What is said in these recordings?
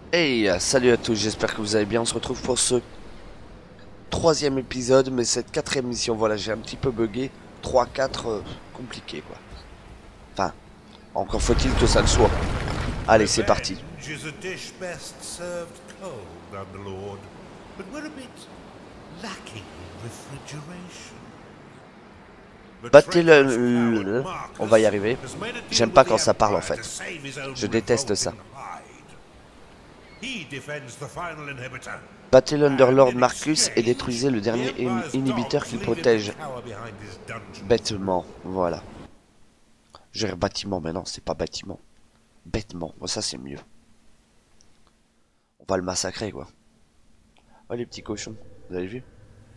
Hey, salut à tous, j'espère que vous allez bien. On se retrouve pour ce troisième épisode, mais cette quatrième mission. Voilà, j'ai un petit peu bugué. 3-4, compliqué quoi. Enfin, encore faut-il que ça le soit. Allez, c'est parti. Revenge is a dish best served cold, Underlord, but we're a bit lacking in refrigeration. The Battez traitorous le... coward Marcus On va y arriver. has made a deal J'aime with pas the quand ça parle en Empire to fait. save his own Je déteste ça. revolting hide. He defends the final inhibitor. Battez And l'Underlord in Marcus et exchange, détruisez le the dernier Empire's inhibiteur dogs qui leave him to protège cower behind his dungeon. bêtement. Voilà. J'ai bâtiment, mais non, c'est pas bâtiment. Bêtement, bon, ça c'est mieux. On va le massacrer quoi. Oh les petits cochons, vous avez vu?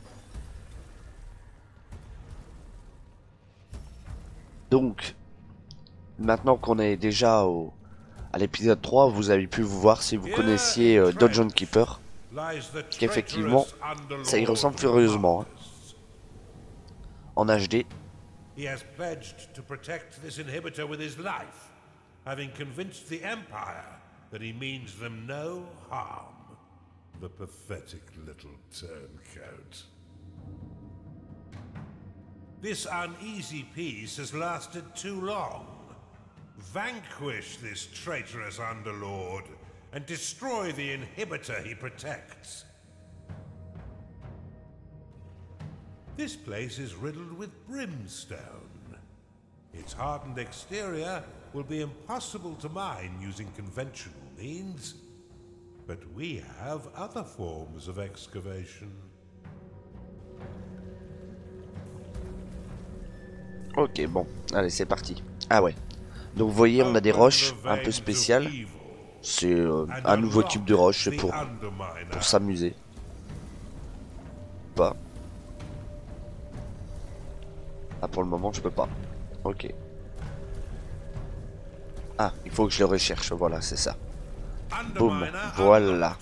Donc, maintenant qu'on est déjà à l'épisode 3, vous avez pu vous voir si vous connaissiez Dungeon Keeper, qu'effectivement, ça y ressemble furieusement. Hein. En HD. He has pledged to protect this inhibitor with his life, having convinced the Empire that he means them no harm. The pathetic little turncoat. This uneasy peace has lasted too long. Vanquish this traitorous Underlord and destroy the inhibitor he protects. This place is riddled with brimstone. Its hardened exterior will be impossible to mine using conventional means, but we have other forms of excavation. Ok, bon, allez, c'est parti. Ah ouais. Donc vous voyez, on a des roches un peu spéciales. C'est un nouveau type de roche, c'est pour s'amuser. Pas. Ah, pour le moment, je peux pas. Ok. Ah, il faut que je le recherche, voilà, c'est ça. Boum, voilà.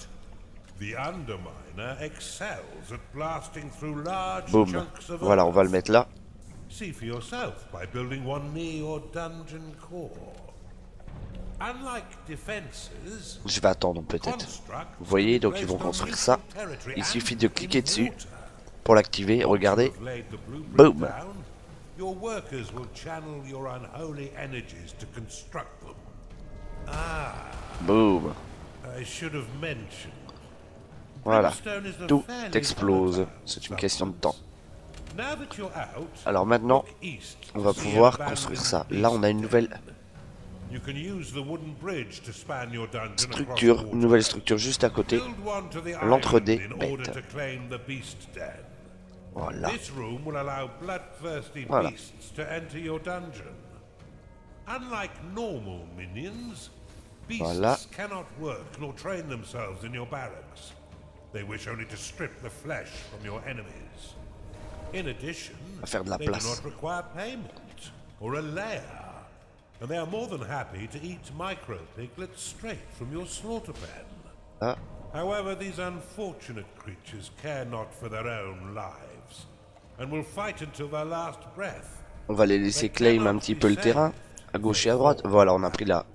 Boum, voilà, on va le mettre là. See for yourself by building one near your dungeon core. Unlike defenses, Je vais attendre peut-être. Vous voyez, donc ils vont construire ça. Il suffit de cliquer dessus pour l'activer. Regardez. Boum. Your workers will channel your unholy energies to construct them. Ah, Boum. I should have mentioned. Voilà. Brimstone is a Tout fairly explose. volatile C'est une question de temps. Now that you're out, Alors maintenant, look east on va to see pouvoir an construire abandoned ça. Là, on a une beast nouvelle den. You can use the wooden bridge to span your dungeon structure. across Une nouvelle structure juste à côté. Build one to the L'entre-deux island in order bête. to claim the beast den. Voilà. This room will allow bloodthirsty Voilà. beasts to enter your dungeon. Unlike normal minions, beasts Voilà. cannot work nor train themselves in your barracks. They wish only to strip the flesh from your enemies. In addition, On va faire de la they do place. not require payment or a lair, and they are more than happy to eat micro piglets straight from your slaughter pen. Ah. However, these unfortunate creatures care not for their own lives, and will fight until their last breath. On va les laisser claim un petit peu le terrain. À gauche et à droite. Voilà, on a pris là.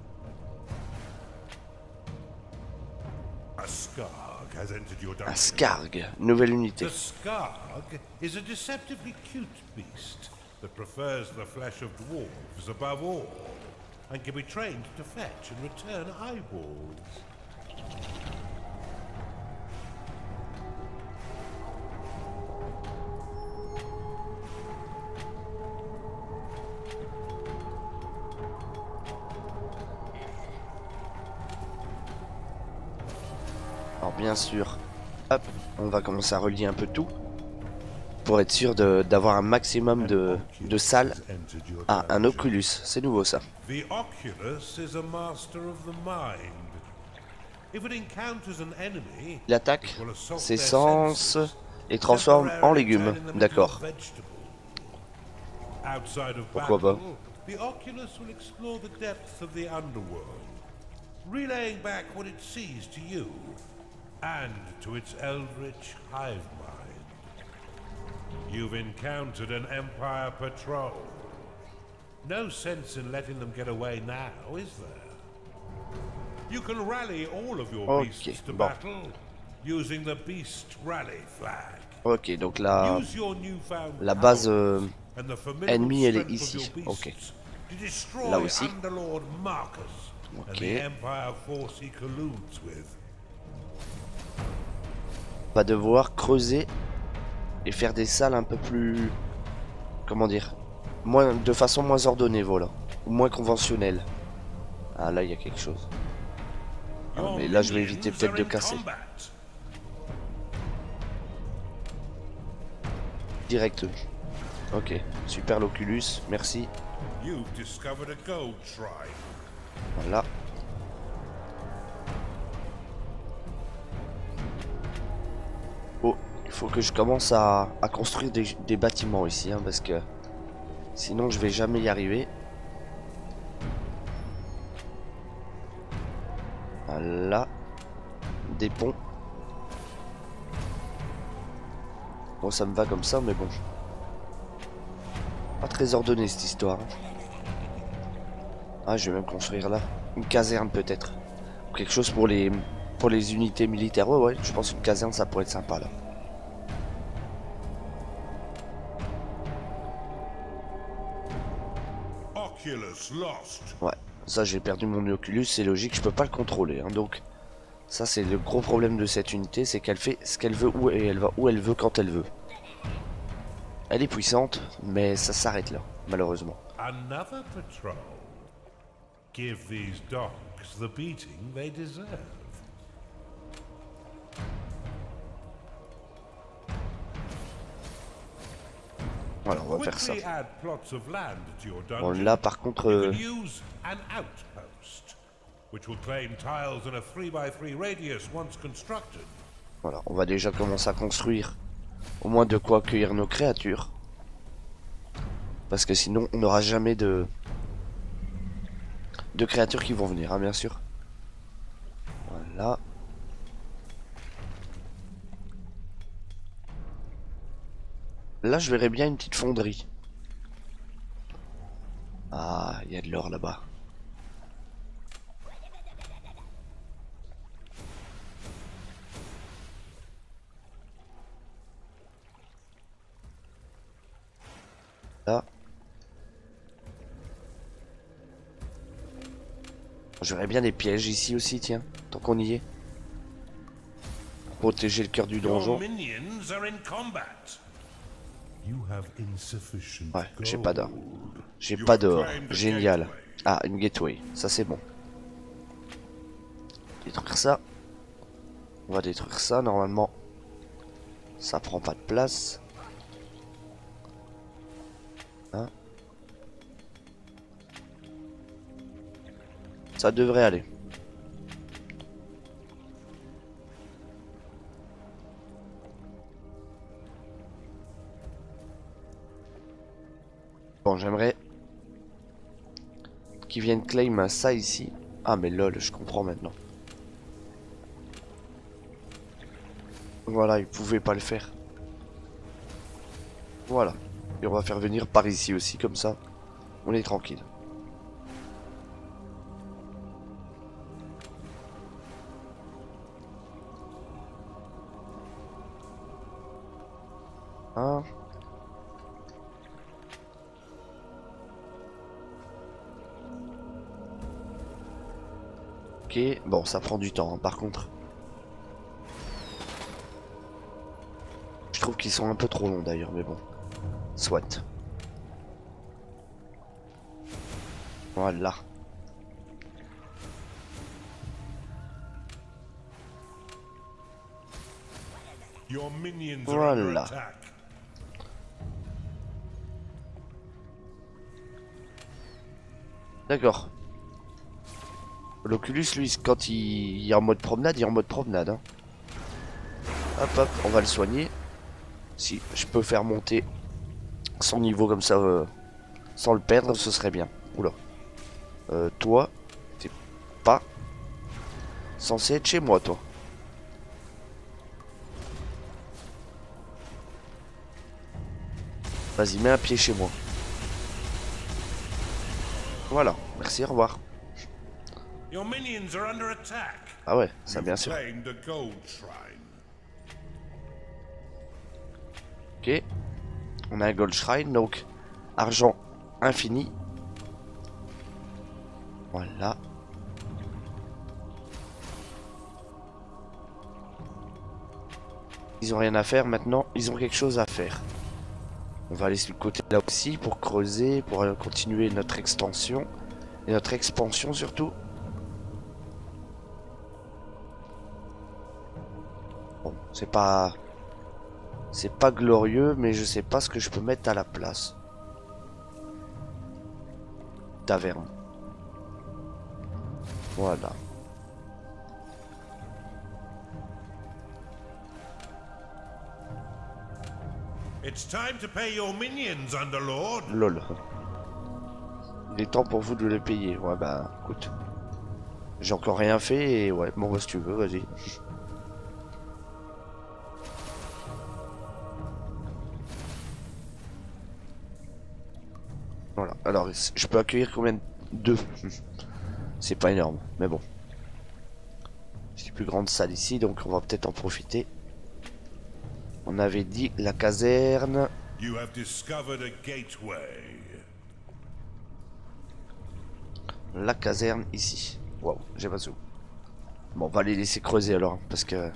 A Skarg has entered your Un dungeon. Skarg. Nouvelle unité. The Skarg is a deceptively cute beast that prefers the flesh of dwarves above all, and can be trained to fetch and return eyeballs. Alors bien sûr, hop, on va commencer à relier un peu tout. Pour être sûr d'avoir un maximum de salles. Entered your Ah, un dungeon. Oculus, c'est nouveau ça. The Oculus is a master of the mind. If it encounters an enemy, Il attaque it will assault ses their sens senses, et transforme en temporarily légumes. turning them into D'accord. a vegetable. Outside of Pourquoi battle, pas. the Oculus will explore the depths of the underworld, relaying back what it sees to you and to its eldritch hive mind. You've encountered an Empire patrol. No sense in letting them get away now, is there? You can rally all of your Ok, beasts to bon. battle using the Beast Rally flag. Ok, donc la Use your newfound base powers and the formidable ennemie, elle est strength of your ici. beasts Ok. to Là destroy aussi. Underlord Marcus and Ok. the Empire force he colludes with. On va devoir creuser et faire des salles un peu plus... Comment dire, de façon moins ordonnée, voilà. Ou moins conventionnelle. Ah, là, il y a quelque chose. Ah, mais là, je vais éviter peut-être de casser. Direct. Ok, super l'Oculus, merci. Voilà. Oh, il faut que je commence à construire des bâtiments ici, hein, parce que sinon je vais jamais y arriver. Voilà. Des ponts. Bon, ça me va comme ça, mais bon. Pas très ordonné cette histoire. Ah, je vais même construire là. Une caserne peut-être. Quelque chose pour les unités militaires. Ouais, ouais, je pense qu'une caserne ça pourrait être sympa là. Ouais, ça j'ai perdu mon Oculus, c'est logique, je peux pas le contrôler. Hein, donc, ça c'est le gros problème de cette unité, c'est qu'elle fait ce qu'elle veut et elle va où elle veut quand elle veut. Elle est puissante, mais ça s'arrête là, malheureusement. Another patrol. Give these dogs the beating they deserve. Voilà, on va faire ça. Bon, là par contre... Voilà, on va déjà commencer à construire au moins de quoi accueillir nos créatures. Parce que sinon, on n'aura jamais de créatures qui vont venir, hein, bien sûr. Voilà. Là, je verrais bien une petite fonderie. Ah, il y a de l'or là-bas. Là. J'aurais bien des pièges ici aussi, tiens, tant qu'on y est. Pour protéger le cœur du donjon. Ouais, j'ai pas d'or. J'ai pas d'or. Génial. Ah, une gateway. Ça, c'est bon. Détruire ça. On va détruire ça. Normalement, ça prend pas de place. Hein? Ça devrait aller. Bon, j'aimerais qu'ils viennent claim ça ici. Ah, mais lol, je comprends maintenant. Voilà, ils pouvaient pas le faire. Voilà. Et on va faire venir par ici aussi, comme ça. On est tranquille. Hein? Ok, bon, ça prend du temps, hein, par contre. Je trouve qu'ils sont un peu trop longs d'ailleurs, mais bon. Soit. Voilà. Voilà. D'accord. L'Oculus, lui, quand il est en mode promenade, il est en mode promenade. Hein. Hop, hop, on va le soigner. Si je peux faire monter son niveau comme ça, sans le perdre, ce serait bien. Oula. Toi, t'es pas censé être chez moi, toi. Vas-y, mets un pied chez moi. Voilà, merci, au revoir. Your minions are under attack. Ah ouais, ça bien sûr. Claimed a gold shrine. Ok. On a un gold shrine, donc argent infini. Voilà. Ils ont rien à faire maintenant, ils ont quelque chose à faire. On va aller sur le côté là aussi pour creuser, pour continuer notre extension. Et notre expansion surtout. Bon, c'est pas glorieux, mais je sais pas ce que je peux mettre à la place. Taverne. Voilà. It's time to pay your minions, Underlord. Lol. Il est temps pour vous de les payer. Ouais bah écoute. J'ai encore rien fait et ouais, bon bah si tu veux, vas-y. Voilà, alors je peux accueillir combien? Deux. C'est pas énorme, mais bon. C'est une plus grande salle ici, donc on va peut-être en profiter. On avait dit la caserne. You have discovered a gateway. La caserne ici. Waouh, j'ai pas de sous. Bon, on va les laisser creuser alors, parce que...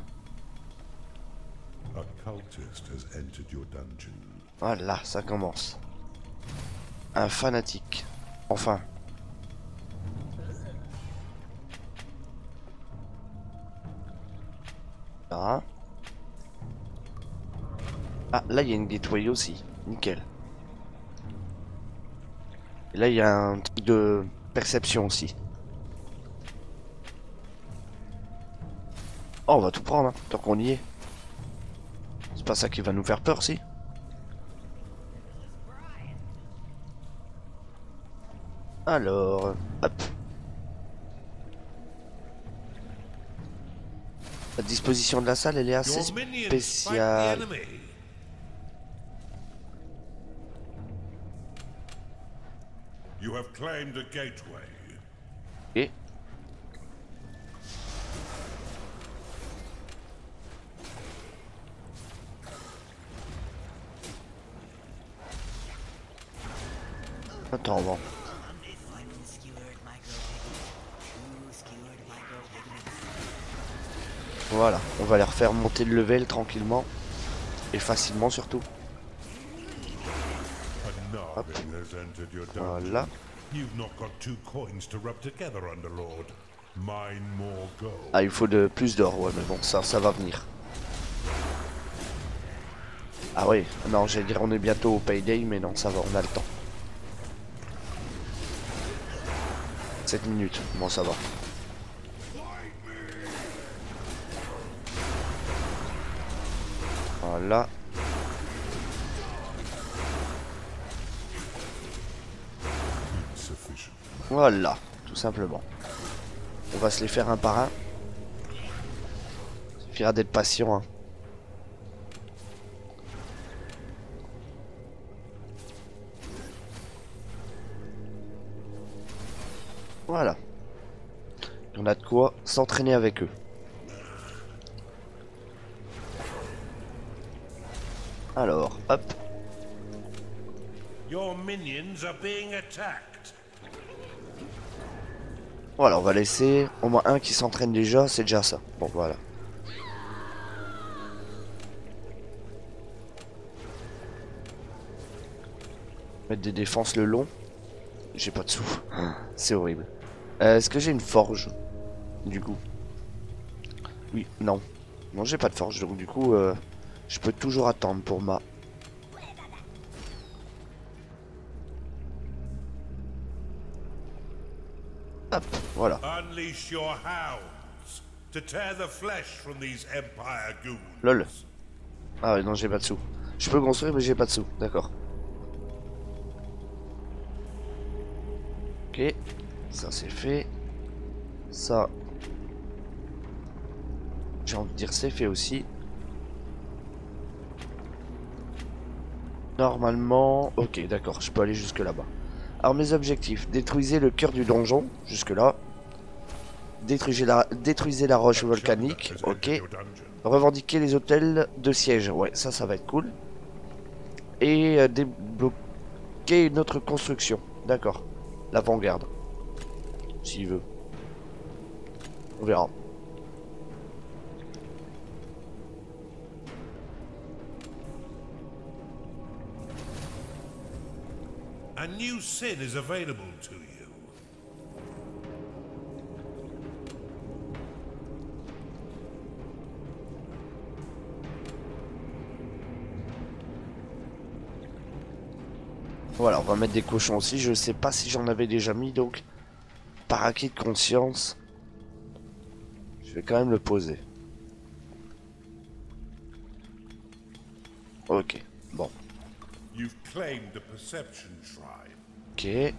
A cultist has entered your dungeon. Voilà, ça commence. Un fanatique. Enfin. Là. Ah, là il y a une gateway aussi. Nickel. Et là il y a un truc de perception aussi. Oh, on va tout prendre, hein, tant qu'on y est. C'est pas ça qui va nous faire peur, si. Alors, hop. La disposition de la salle, elle est assez spéciale. You have claimed a gateway. Et attends, bon. Voilà, on va les refaire monter le level tranquillement. Et facilement surtout. Hop. Voilà. Ah, il faut plus d'or, ouais, mais bon, ça va venir. Ah oui, non, j'allais dire on est bientôt au payday, mais non, ça va, on a le temps. 7 minutes, bon ça va. Voilà. Voilà, tout simplement. On va se les faire un par un. Il suffira d'être patient, hein. Voilà. On a de quoi s'entraîner avec eux. Alors, hop. Your minions are being attacked. Voilà, on va laisser au moins un qui s'entraîne déjà, c'est déjà ça. Bon, voilà. Mettre des défenses le long. J'ai pas de sous. C'est horrible. Est-ce que j'ai une forge? Du coup. Oui, non. Non, j'ai pas de forge, donc du coup, je peux toujours attendre pour ma... Hop, voilà. Unleash your hounds to tear the flesh from these Empire goons. Lol. Ah ouais, non, j'ai pas de sous. Je peux construire, mais j'ai pas de sous. D'accord. Ok. Ça, c'est fait. Ça... J'ai envie de dire c'est fait aussi. Normalement... Ok, d'accord, je peux aller jusque là-bas. Alors mes objectifs, détruisez le cœur du donjon, jusque là. Détruisez la roche volcanique. Ok. Revendiquer les hôtels de siège. Ouais, ça va être cool. Et débloquer une autre construction. D'accord. L'avant-garde. S'il veut. On verra. A new sin is available to you. Voilà, on va mettre des cochons aussi. Je sais pas si j'en avais déjà mis, donc par acquis de conscience, je vais quand même le poser. Ok, bon. You've claimed the Perception Shrine. Ok.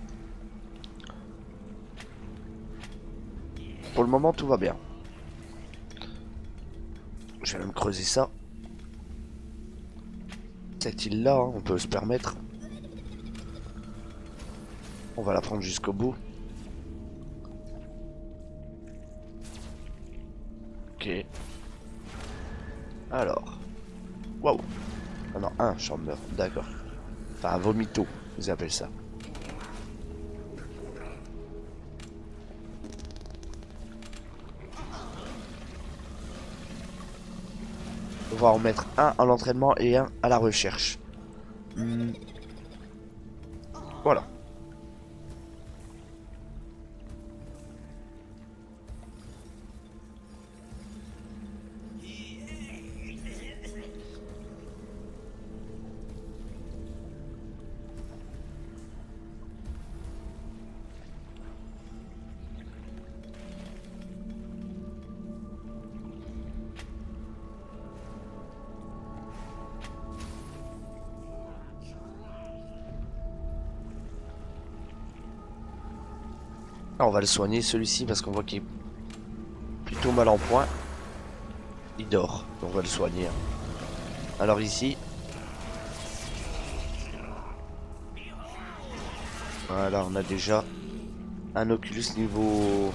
Pour le moment, tout va bien. Je vais même creuser ça. Cette île-là, hein, on peut se permettre. On va la prendre jusqu'au bout. Ok. Alors. Waouh. Ah non, un chambeur, d'accord. Enfin, un vomito, ils appellent ça. On va en mettre un à l'entraînement et un à la recherche. Voilà. Ah, on va le soigner celui-ci parce qu'on voit qu'il est plutôt mal en point. Il dort, on va le soigner. Alors ici. Voilà, on a déjà un Oculus niveau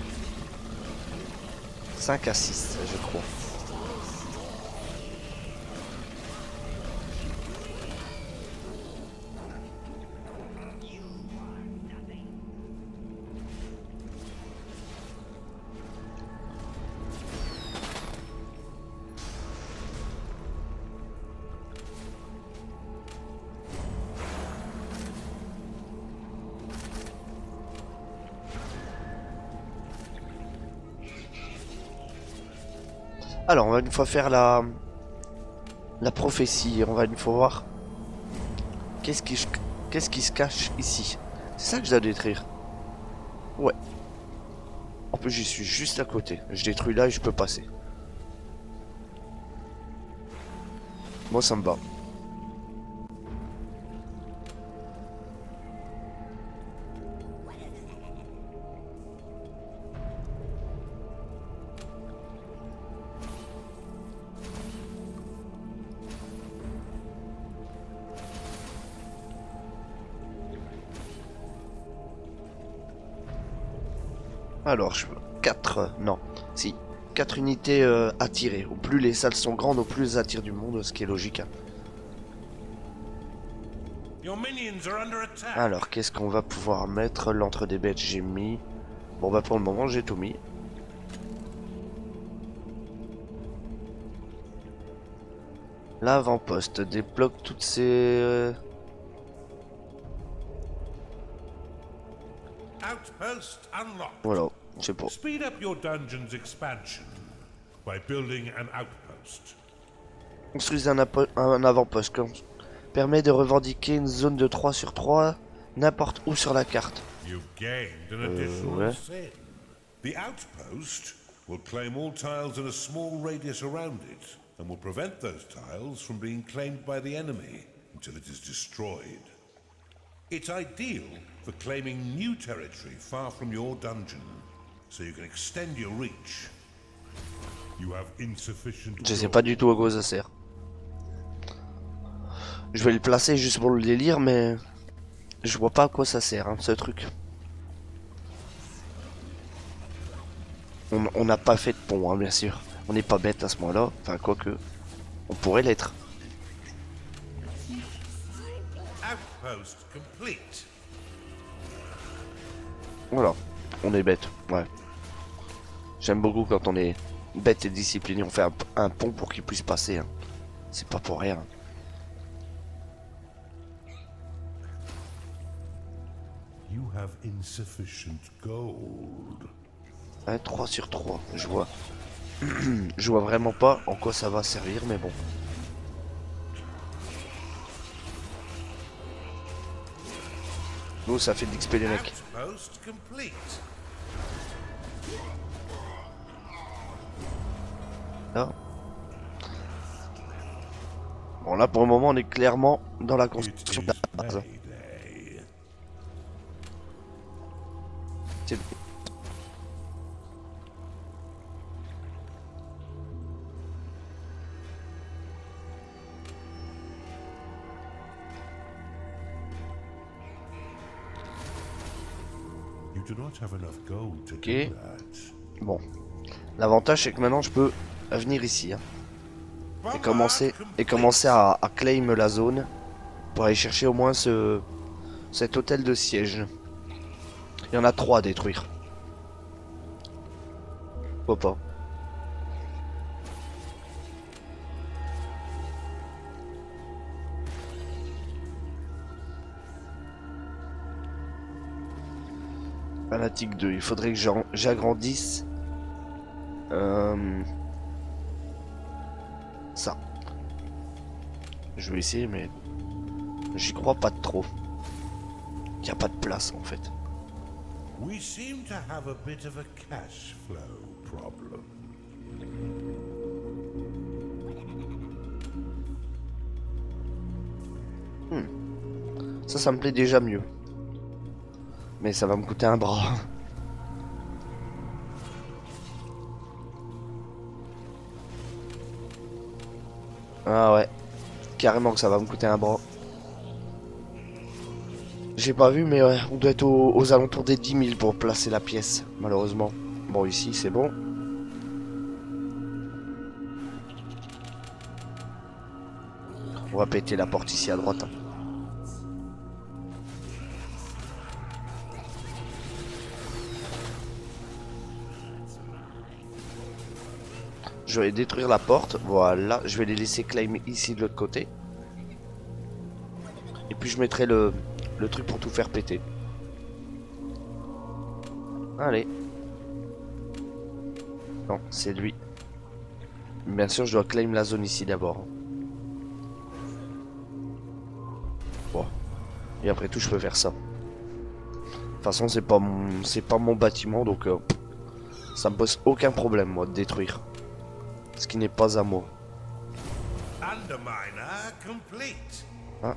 5 à 6, je crois. Alors, on va une fois faire la prophétie. On va une fois voir qu'est-ce qui se cache ici. C'est ça que je dois détruire. Ouais. En plus, j'y suis juste à côté. Je détruis là et je peux passer. Moi, ça me va. Alors, je veux 4, non, si, 4 unités attirées. Au plus les salles sont grandes, au plus elles attirent du monde, ce qui est logique. Hein. Alors, qu'est-ce qu'on va pouvoir mettre? L'entre des bêtes, j'ai mis. Bon, bah pour le moment, j'ai tout mis. L'avant-poste débloque toutes ces... Outpost unlocked. Voilà, je sais pas. Speed up your dungeon's expansion by building an outpost. Construisez un avant-poste. Permet de revendiquer une zone de 3 sur 3 n'importe où sur la carte. You've gained an additional sin. The outpost will claim all tiles in a small radius around it and will prevent those tiles from being claimed by the enemy until it is destroyed. It's ideal for claiming new territory far from your dungeon, so you can extend your reach. You have insufficient. Je sais pas du tout à quoi ça sert. Je vais le placer juste pour le délire, mais je vois pas à quoi ça sert, hein, ce truc. On n'a pas fait de pont, hein, bien sûr. On n'est pas bête à ce moment-là. Enfin, quoique, on pourrait l'être. Outpost complete. Voilà, on est bête, ouais. J'aime beaucoup quand on est bête et discipliné. On fait un pont pour qu'il puisse passer. Hein. C'est pas pour rien. You have insufficient gold. 3 sur 3, je vois. Je vois vraiment pas en quoi ça va servir, mais bon. Nous, ça fait d'XP les mecs. Outpost complete. Là. Bon, là, pour le moment, on est clairement dans la construction de la base. C'est bon. Ok. Bon. L'avantage, c'est que maintenant, je peux venir ici. Hein. Et commencer à claim la zone. Pour aller chercher au moins cet hôtel de siège. Il y en a 3 à détruire. Pourquoi pas. Fanatique 2, il faudrait que j'agrandisse ça. Je vais essayer, mais j'y crois pas trop. Il n'y a pas de place en fait. We seem to have a bit of a cash flow problem. Ça me plaît déjà mieux. Mais ça va me coûter un bras. Ah ouais. Carrément que ça va me coûter un bras. J'ai pas vu, mais ouais, on doit être aux alentours des 10 000 pour placer la pièce, malheureusement. Bon, ici, c'est bon. On va péter la porte ici à droite. Hein. Je vais détruire la porte. Voilà, je vais les laisser claim ici de l'autre côté. Et puis je mettrai le truc pour tout faire péter. Allez. Non, c'est lui. Bien sûr, je dois claim la zone ici d'abord. Bon. Et après tout, je peux faire ça. De toute façon, c'est pas mon bâtiment, donc ça me pose aucun problème, moi, de détruire. Ce qui n'est pas à moi. Ah.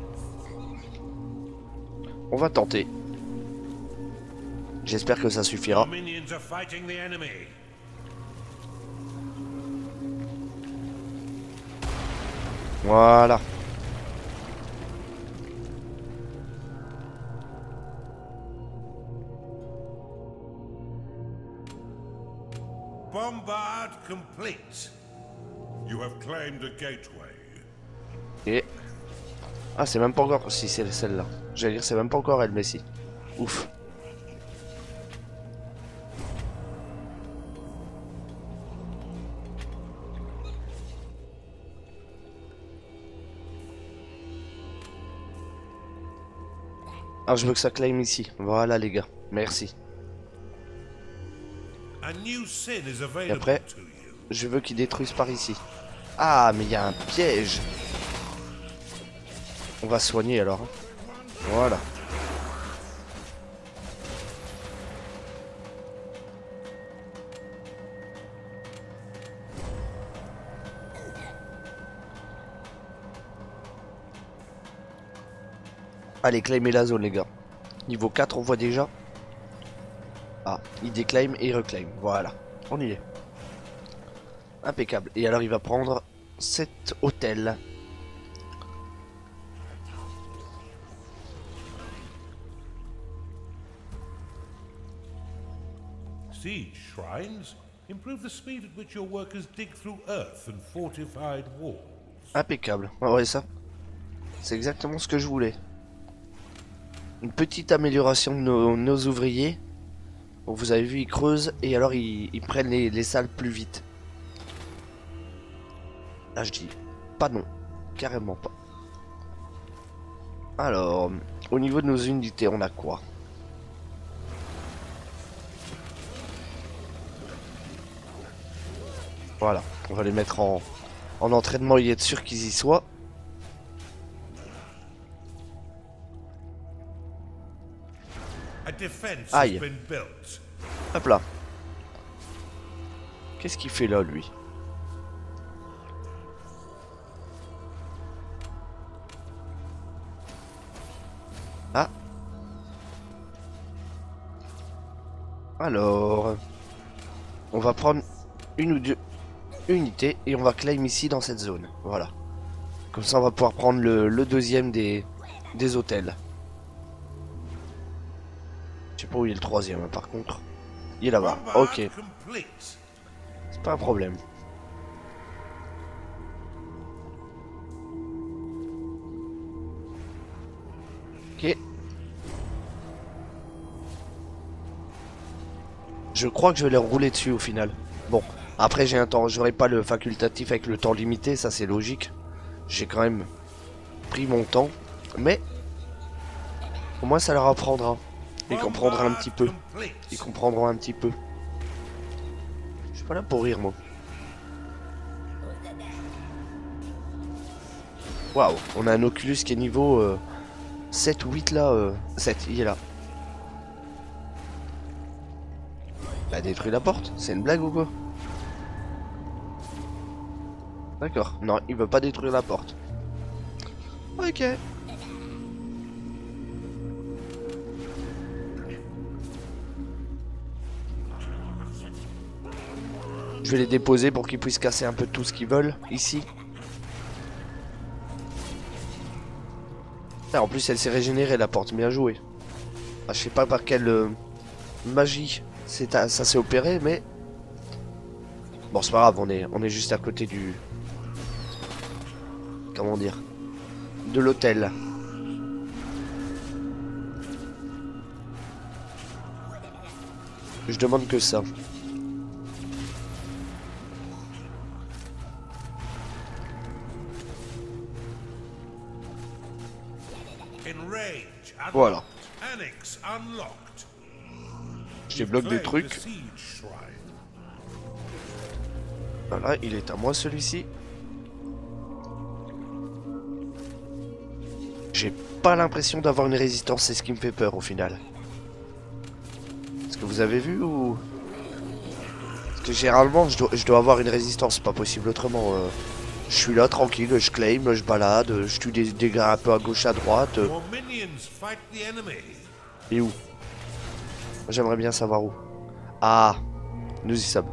On va tenter. J'espère que ça suffira. Voilà. Bombard complete. You have claimed a gateway. Et... Ah, c'est même pas encore... Si, c'est celle-là. J'allais dire, c'est même pas encore elle, mais si. Ouf. Ah, je veux que ça claim ici. Voilà, les gars. Merci. Et après, je veux qu'ils détruisent par ici. Ah, mais il y a un piège. On va soigner alors. Voilà. Allez, claimer la zone, les gars. Niveau 4, on voit déjà. Ah, il déclame et il reclaim. Voilà, on y est. Impeccable. Et alors, il va prendre cet hôtel. Siege shrines improve the speed at which your workers dig through earth and fortified walls. Impeccable. Ouais, ça. C'est exactement ce que je voulais. Une petite amélioration de nos ouvriers. Bon, vous avez vu, ils creusent et alors ils prennent les salles plus vite. Là, je dis pas non. Carrément pas. Alors, au niveau de nos unités, on a quoi? Voilà, on va les mettre en entraînement et être sûr qu'ils y soient. Aïe. Hop là. Qu'est-ce qu'il fait là, lui? Ah. Alors, on va prendre une ou deux unités et on va claim ici dans cette zone. Voilà. Comme ça, on va pouvoir prendre le deuxième des hôtels. Je sais pas où il est le troisième, hein, par contre. Il est là-bas. Ok. C'est pas un problème. Ok. Je crois que je vais les rouler dessus au final. Bon, après j'ai un temps, j'aurai pas le facultatif avec le temps limité, ça c'est logique. J'ai quand même pris mon temps, mais au moins ça leur apprendra. Ils comprendront un petit peu. Ils comprendront un petit peu. Je suis pas là pour rire, moi. Waouh, on a un Oculus qui est niveau 7 ou 8 là. 7, il est là. Il a détruit la porte, c'est une blague ou quoi? D'accord, non, il veut pas détruire la porte. Ok. Je vais les déposer pour qu'ils puissent casser un peu tout ce qu'ils veulent, ici. Ah, en plus, elle s'est régénérée, la porte, bien joué. Ah, je sais pas par quelle magie ça s'est opéré, mais... Bon, c'est pas grave, on est juste à côté du... Comment dire? De l'hôtel. Je demande que ça. Voilà. Je débloque des trucs. Voilà, il est à moi celui-ci. J'ai pas l'impression d'avoir une résistance, c'est ce qui me fait peur au final. Est-ce que vous avez vu ou... Parce que généralement je dois avoir une résistance, c'est pas possible autrement. Je suis là tranquille, je claim, je balade, je tue des gars un peu à gauche à droite. Et où? J'aimerais bien savoir où. Ah, nous y sommes.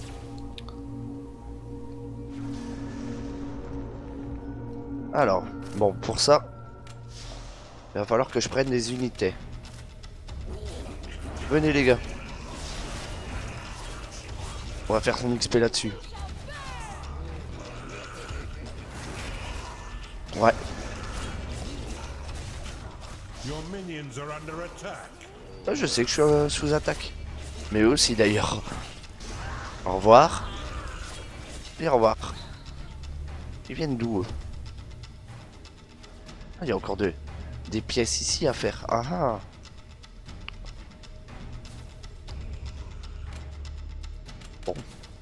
Alors, bon, pour ça, il va falloir que je prenne des unités. Venez les gars. On va faire son XP là-dessus. Ouais. Je sais que je suis sous attaque. Mais eux aussi d'ailleurs. Au revoir. Et au revoir. Ils viennent d'où eux? Ah, il y a encore des pièces ici à faire. Ah ah. Bon.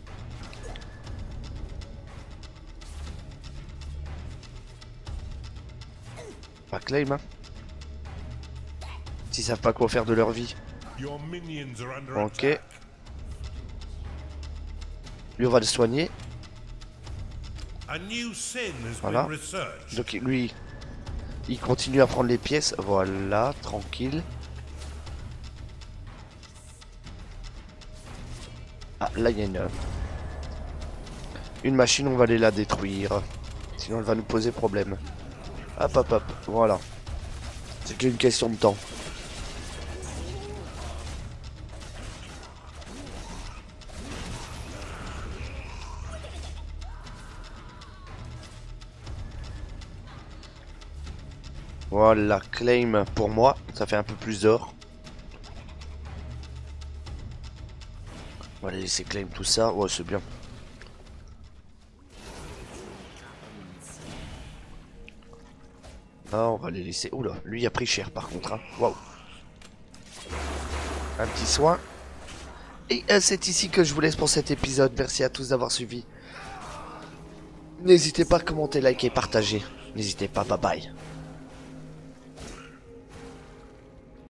Pas claim, hein. S'ils savent pas quoi faire de leur vie. Ok. Lui, on va le soigner. Voilà. Donc lui, il continue à prendre les pièces. Voilà, tranquille. Ah, là, il y a une machine, on va aller la détruire. Sinon, elle va nous poser problème. Hop, hop, hop. Voilà. C'est qu'une question de temps. Voilà, claim pour moi. Ça fait un peu plus d'or. On va les laisser claim tout ça. Ouais, c'est bien. Ah, on va les laisser. Oula, lui a pris cher par contre. Hein. Waouh. Un petit soin. Et c'est ici que je vous laisse pour cet épisode. Merci à tous d'avoir suivi. N'hésitez pas à commenter, liker, partager. N'hésitez pas, bye bye.